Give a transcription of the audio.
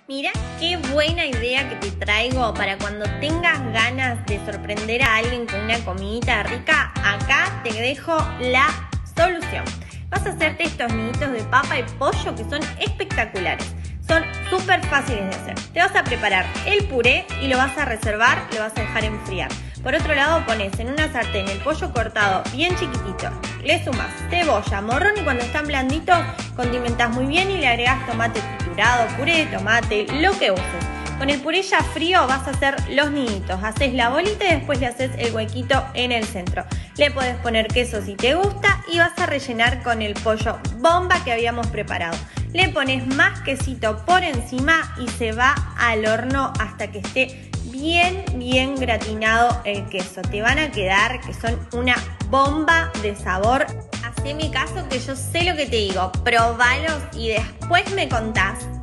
Mira qué buena idea que te traigo para cuando tengas ganas de sorprender a alguien con una comidita rica. Acá te dejo la solución. Vas a hacerte estos niditos de papa y pollo que son espectaculares. Son súper fáciles de hacer. Te vas a preparar el puré y lo vas a reservar, lo vas a dejar enfriar. Por otro lado pones en una sartén el pollo cortado bien chiquitito. Le sumas cebolla, morrón y cuando están blanditos condimentás muy bien y le agregas tomate triturado, puré de tomate, lo que uses. Con el puré ya frío vas a hacer los niditos. Haces la bolita y después le haces el huequito en el centro. Le podés poner queso si te gusta y vas a rellenar con el pollo bomba que habíamos preparado. Le pones más quesito por encima y se va al horno hasta que esté bien gratinado el queso. Te van a quedar que son una bomba de sabor. Haceme caso que yo sé lo que te digo. Probalos y después me contás